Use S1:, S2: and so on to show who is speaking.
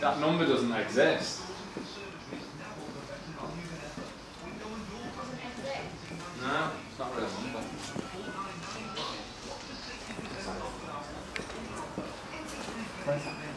S1: That number doesn't exist. No, it's not a real number.
S2: Where's that?